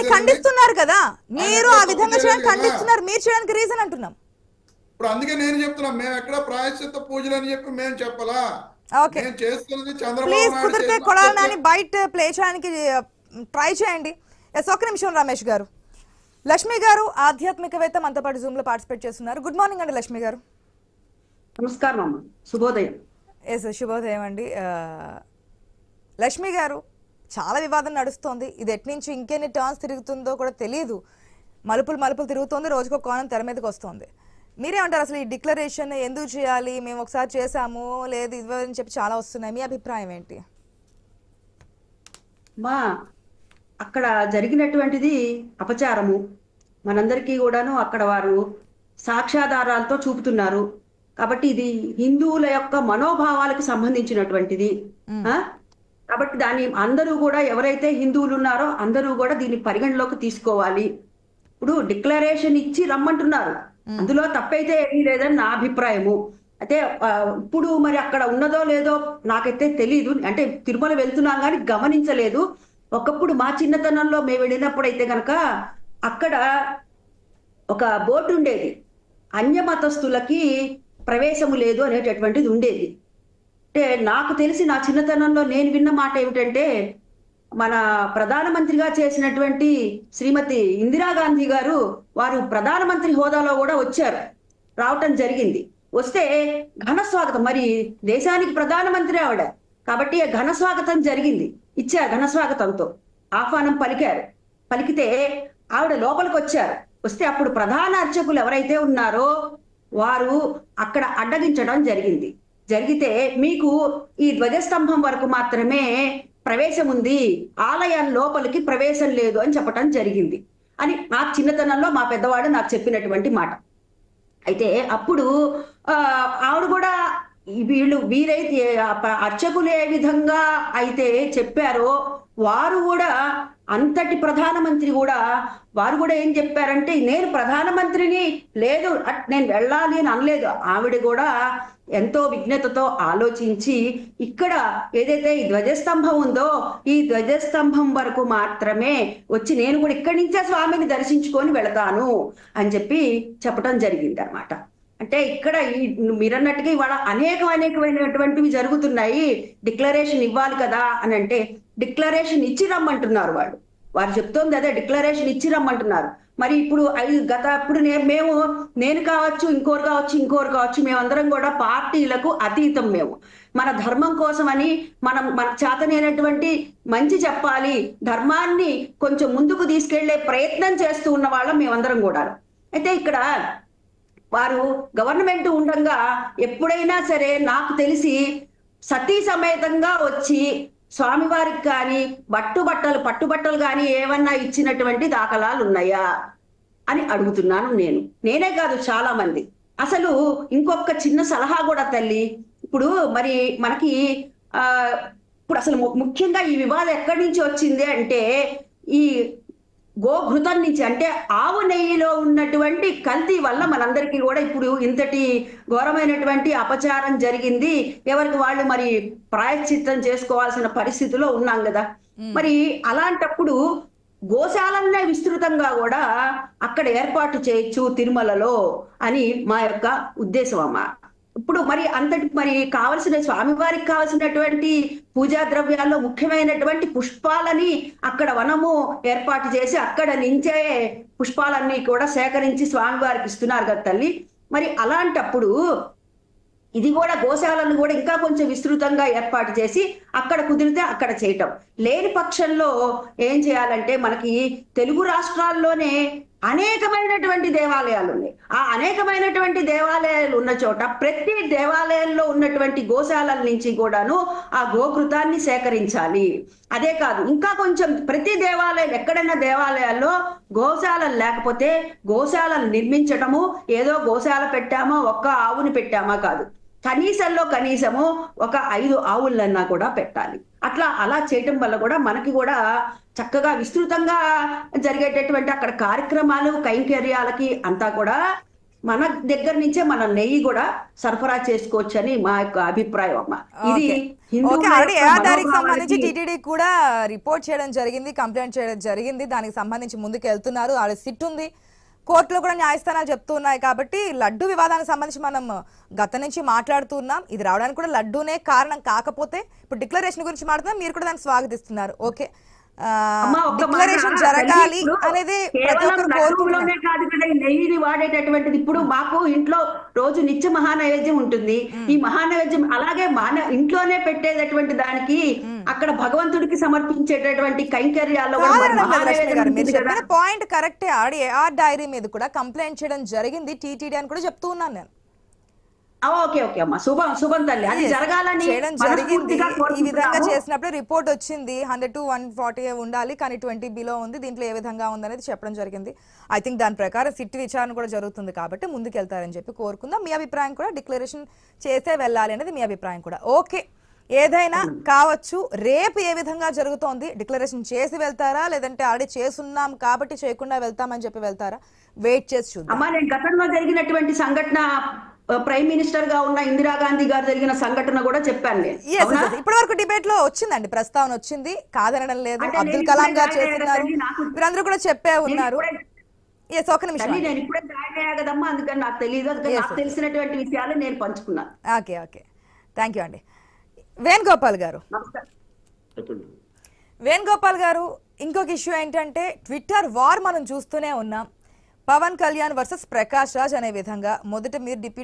ఖండిస్తున్నారు కదా, మీరు ఆ విధంగా చేయడానికి ఖండిస్తున్నారు, మీరు చేయడానికి రీజన్ అంటున్నాం. ఇప్పుడు అందుకే నేను చెప్తున్నా, మేము ఎక్కడ ప్రాయశ్చిత్త పూజలు అని చెప్పి మేము చెప్పలా. ఓకే, నేను చేస్తున్నది చంద్రబాబు ప్లీజ్ నాయుడు కుదిరితే చేసిన కొడాలని బయట ప్లే చేయడానికి ట్రై చేయండి. ఎస్, ఒక నిమిషం రమేష్ గారు. లక్ష్మి గారు ఆధ్యాత్మికవేత్త మనతో పాటు జూమ్ లో పార్టిసిపేట్ చేస్తున్నారు. గుడ్ మార్నింగ్ అండి లక్ష్మి గారు. నమస్కారం అమ్మ, శుభోదయం. ఎస్, శుభోదయం అండి. లక్ష్మి గారు, చాలా వివాదం నడుస్తోంది. ఇది ఎట్నుంచి ఇంకెన్ని టర్న్స్ తిరుగుతుందో కూడా తెలియదు. మలుపులు తిరుగుతోంది, రోజుకో కోణం తెర మీదకి వస్తుంది. మీరేమంటారు? అసలు ఈ డిక్లరేషన్ ఎందుకు చేయాలి? మేము ఒకసారి చేసాము, లేదు ఇవ్వని చెప్పి చాలా వస్తున్నాయి. మీ అభిప్రాయం ఏంటి? మా అక్కడ జరిగినటువంటిది అపచారము, మనందరికీ కూడాను అక్కడ వారు సాక్ష్యాధారాలతో చూపుతున్నారు. కాబట్టి ఇది హిందువుల యొక్క మనోభావాలకు సంబంధించినటువంటిది. కాబట్టి దాన్ని అందరూ కూడా, ఎవరైతే హిందువులు ఉన్నారో అందరూ కూడా దీన్ని పరిగణలోకి తీసుకోవాలి. ఇప్పుడు డిక్లరేషన్ ఇచ్చి రమ్మంటున్నారు, అందులో తప్పైతే ఏమీ లేదని నా అభిప్రాయము. అయితే ఇప్పుడు మరి అక్కడ ఉన్నదో లేదో నాకైతే తెలీదు. అంటే తిరుమల వెళ్తున్నాం కానీ గమనించలేదు. ఒకప్పుడు మా చిన్నతనంలో మేము వెళ్ళినప్పుడు అయితే కనుక అక్కడ ఒక బోర్డు ఉండేది, అన్య మతస్థులకి ప్రవేశము లేదు అనేటటువంటిది ఉండేది. అంటే నాకు తెలిసి నా చిన్నతనంలో నేను విన్న మాట ఏమిటంటే, మన ప్రధానమంత్రిగా చేసినటువంటి శ్రీమతి ఇందిరాగాంధీ గారు, వారు ప్రధానమంత్రి హోదాలో కూడా వచ్చారు, రావటం జరిగింది. వస్తే ఘన స్వాగతం, మరి దేశానికి ప్రధానమంత్రి ఆవిడ కాబట్టి ఘన స్వాగతం జరిగింది, ఇచ్చారు. ఘన స్వాగతంతో ఆహ్వానం పలికారు. పలికితే ఆవిడ లోపలికి వచ్చారు. వస్తే అప్పుడు ప్రధాన అర్చకులు ఎవరైతే ఉన్నారో వారు అక్కడ అడ్డగించడం జరిగింది. జరిగితే మీకు ఈ ధ్వజస్తంభం వరకు మాత్రమే ప్రవేశం ఉంది, ఆలయం లోపలికి ప్రవేశం లేదు అని చెప్పటం జరిగింది అని నా చిన్నతనంలో మా పెద్దవాడు నాకు చెప్పినటువంటి మాట. అయితే అప్పుడు ఆవిడ కూడా వీరైతే అర్చకులు ఏ విధంగా అయితే చెప్పారో వారు కూడా, అంతటి ప్రధానమంత్రి కూడా, వారు కూడా ఏం చెప్పారంటే, నేను ప్రధానమంత్రిని లేదు నేను వెళ్ళాలి అని అనలేదు. ఆవిడ కూడా ఎంతో విజ్ఞతతో ఆలోచించి ఇక్కడ ఏదైతే ఈ ధ్వజస్తంభం ఉందో ఈ ధ్వజస్తంభం వరకు మాత్రమే వచ్చి నేను కూడా ఇక్కడి నుంచే స్వామిని దర్శించుకొని వెళతాను అని చెప్పి చెప్పడం జరిగింది అన్నమాట. అంటే ఇక్కడ మీరన్నట్టుగా ఇవాళ అనేకమైనటువంటివి జరుగుతున్నాయి. డిక్లరేషన్ ఇవ్వాలి కదా అని అంటే డిక్లరేషన్ ఇచ్చి రమ్మంటున్నారు వారు చెప్తోంది అదే, డిక్లరేషన్ ఇచ్చి రమ్మంటున్నారు. మరి ఇప్పుడు ఇప్పుడు నేను కావచ్చు, ఇంకోరు కావచ్చు, మేమందరం కూడా పార్టీలకు అతీతం. మేము మన ధర్మం కోసమని మన చేతనైనటువంటి మంచి చెప్పాలి, ధర్మాన్ని కొంచెం ముందుకు తీసుకెళ్లే ప్రయత్నం చేస్తూ ఉన్న వాళ్ళం మేమందరం కూడా. అయితే ఇక్కడ వారు గవర్నమెంట్ ఉండగా ఎప్పుడైనా సరే నాకు తెలిసి సతీ సమేతంగా వచ్చి స్వామివారికి కానీ పట్టుబట్టలు కానీ ఏమన్నా ఇచ్చినటువంటి దాఖలాలు ఉన్నాయా అని అడుగుతున్నాను నేనే కాదు చాలా మంది. అసలు ఇంకొక చిన్న సలహా కూడా తల్లి, ఇప్పుడు మరి మనకి ఇప్పుడు అసలు ముఖ్యంగా ఈ వివాదం ఎక్కడి నుంచి వచ్చింది అంటే ఈ గోఘృతం నుంచి, అంటే ఆవు నెయ్యిలో ఉన్నటువంటి కల్తీ వల్ల మనందరికీ కూడా ఇప్పుడు ఇంతటి ఘోరమైనటువంటి అపచారం జరిగింది. ఎవరికి వాళ్ళు మరి ప్రాయశ్చిత్తం చేసుకోవాల్సిన పరిస్థితిలో ఉన్నాం కదా. మరి అలాంటప్పుడు గోశాలనే విస్తృతంగా కూడా అక్కడ ఏర్పాటు చేయొచ్చు తిరుమలలో అని మా యొక్క ఉద్దేశం అమ్మ. ఇప్పుడు మరి కావలసిన స్వామివారికి కావలసినటువంటి పూజా ద్రవ్యాల్లో ముఖ్యమైనటువంటి పుష్పాలని అక్కడ వనము ఏర్పాటు చేసి అక్కడ నుంచే పుష్పాలన్నీ కూడా సేకరించి స్వామివారికి ఇస్తున్నారు కదా తల్లి. మరి అలాంటప్పుడు ఇది కూడా గోశాలను కూడా ఇంకా కొంచెం విస్తృతంగా ఏర్పాటు చేసి అక్కడ కుదిరితే అక్కడ చేయటం. లేని పక్షంలో ఏం చేయాలంటే, మనకి తెలుగు రాష్ట్రాల్లోనే అనేకమైనటువంటి దేవాలయాలు ఉన్నాయి. ఆ అనేకమైనటువంటి దేవాలయాలు ఉన్న చోట ప్రతి దేవాలయంలో ఉన్నటువంటి గోశాలల నుంచి కూడాను ఆ గోకృతాన్ని సేకరించాలి. అదే కాదు, ఇంకా కొంచెం ప్రతి దేవాలయం, ఎక్కడైనా దేవాలయాల్లో గోశాలలు లేకపోతే గోశాలను నిర్మించటము, ఏదో గోశాల పెట్టామా ఒక్క ఆవుని పెట్టామా కాదు, కనీసము ఒక 5 ఆవులన్నా కూడా పెట్టాలి. అలా చేయటం వల్ల కూడా మనకి కూడా చక్కగా విస్తృతంగా జరిగేటటువంటి అక్కడ కార్యక్రమాలు కైంకర్యాలకి అంతా కూడా మన దగ్గర నుంచే మన నెయ్యి కూడా సరఫరా చేసుకోవచ్చు అని మా యొక్క అభిప్రాయం అమ్మ. ఇది హిందువుల ఆల్రెడీ యొక్క ఏఆర్ డైరీకి సంబంధించి మనోభావానికి టీటీడీ కూడా రిపోర్ట్ చేయడం జరిగింది, కంప్లైంట్ చేయడం జరిగింది. దానికి సంబంధించి ముందుకు వెళ్తున్నారు. ఆడ సిట్ ఉంది, కోర్టులో కూడా న్యాయస్థానాలు చెప్తున్నాయి. కాబట్టి లడ్డు వివాదానికి సంబంధించి మనం గత నుంచి మాట్లాడుతున్నాం. ఇది రావడానికి కూడా లడ్డూనే కారణం. కాకపోతే ఇప్పుడు డిక్లరేషన్ గురించి మాట్లాడుతున్నాం, మీరు కూడా దాన్ని స్వాగతిస్తున్నారు. ఓకే, అమ్మ, ఒక్క మాట డిక్లరేషన్ జరగాలి ఇప్పుడు అనేది ప్రతి కేవలం ఒక్కరు కోరుకుంటున్నారు. లడ్డూలోనే కాదు కదా ఈ నెయ్యిని వాడేటటువంటిది. ఇప్పుడు మాకు ఇంట్లో రోజు నిత్య మహానైవేద్యం ఉంటుంది. ఈ మహానైవేద్యం అలాగే ఇంట్లోనే పెట్టేటటువంటి దానికి అక్కడ భగవంతుడికి సమర్పించేటటువంటి కైంకర్యాల్లో కూడా మరి మహానైవేద్యం మీరు ఉంటుంది కదా. చెప్పిన పాయింట్ కరెక్టే. ఏఆర్ డైరీ మీద కూడా కంప్లైంట్ చేయడం జరిగింది టీటీడీ అని కూడా చెప్తూ ఉన్నాను నేను. ఓకే ఓకే అమ్మా, శుభం తల్లి. అది జరగాలని చేయడం జరిగింది. మనస్ఫూర్తిగా ఈ విధంగా కోరుకుంటున్నాము. చేసినప్పుడు రిపోర్ట్ వచ్చింది 100 to 140 ఉండాలి, కానీ 20 బిలో ఉంది. దీంట్లో ఏ విధంగా ఉందనేది చెప్పడం జరిగింది. ఐ థింక్ దాని ప్రకారం సిట్ విచారణ కూడా జరుగుతుంది కాబట్టి ముందుకు వెళ్తారని చెప్పి కోరుకుందాం. మీ అభిప్రాయం కూడా డిక్లరేషన్ చేసే వెళ్ళాలి అనేది మీ అభిప్రాయం కూడా. ఓకే, ఏదైనా కావచ్చు. రేపు ఏ విధంగా జరుగుతోంది? డిక్లరేషన్ చేసి వెళ్తారా, లేదంటే ఆల్రెడీ చేసున్నాం కాబట్టి చేయకుండా వెళ్తామని చెప్పి వెళ్తారా? వెయిట్ చేసి చూద్దాం. అమ్మా, నేను గతంలో జరిగినటువంటి సంఘటన, ప్రైమ్ మినిస్టర్ గా ఉన్న ఇందిరాగాంధీ గారు జరిగిన సంఘటన కూడా చెప్పాను నేను. ఇప్పటి వరకు డిబేట్ లో వచ్చిందండి, ప్రస్తావన వచ్చింది, కాదనడం లేదు. అంటే అబ్దుల్ నేను కలాం ఇప్పుడే గారు జాయిన్ చేస్తున్నారు, అయ్యాను, నాకు- మీరందరూ కూడా చెప్పే ఉన్నారు. ఇప్పుడే- ఒక నిమిషం. తల్లి, నేను ఇప్పుడే జాయిన్ అయ్యా కదమ్మా, అందుకని నాకు తెలియదు. అందుకని నాకు తెలిసినటువంటి విషయాలు నేను పంచుకున్నాను. ఓకే ఓకే, థ్యాంక్ యూ అండి. వేణుగోపాల్ గారు, చెప్పండి. వేణుగోపాల్ గారు, ఇంకొక ఇష్యూ ఏంటంటే ట్విట్టర్ వార్ మనం చూస్తూనే ఉన్నాం. పవన్ కళ్యాణ్ వర్సెస్ ప్రకాష్ రాజ్ అనే విధంగా మొదట మీరు